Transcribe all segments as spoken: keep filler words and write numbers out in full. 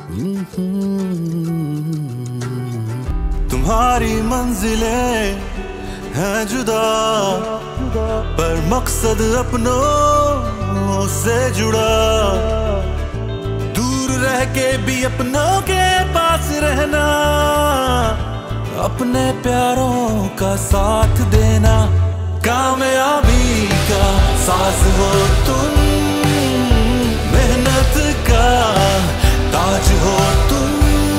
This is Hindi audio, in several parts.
तुम्हारी मंजिलें हैं जुदा, पर मकसद अपनों से जुड़ा। दूर रह के भी अपनों के पास रहना, अपने प्यारों का साथ देना। कामयाबी का साज हो तुम, मेहनत का ताज हो तुम।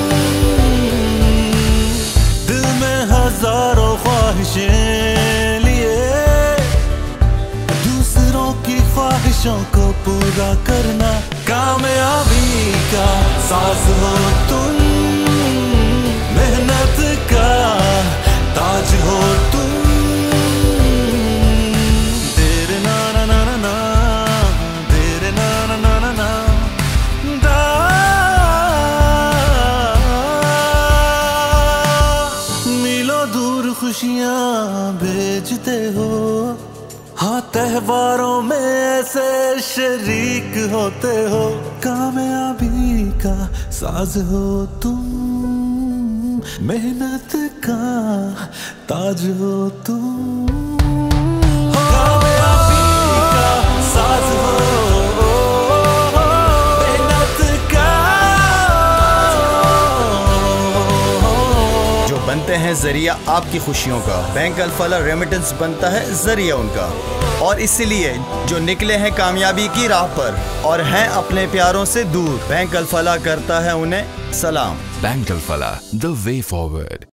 दिल में हजारों ख्वाहिशें लिए, दूसरों की ख्वाहिशों को पूरा करना। कामयाबी का साज हो तुम, मेहनत का ताज हो तुम। तेरे ना ना ना ना ना, तेरे ना ना ना ना ना, दा। मीलों दूर खुशियां भेजते हो, हाँ त्योहारों में ऐसे शरीक होते हो। कामयाबी का साज हो तुम, मेहनत का ताज हो तुम। कामयाबी का साज हो, मेहनत का। जो बनते हैं जरिया आपकी खुशियों का, बैंक अल-फलाह रेमिटेंस बनता है जरिया उनका। और इसीलिए जो निकले हैं कामयाबी की राह पर और हैं अपने प्यारों से दूर, बैंक अल-फलाह करता है उन्हें सलाम। Bank Alfalah, the way forward।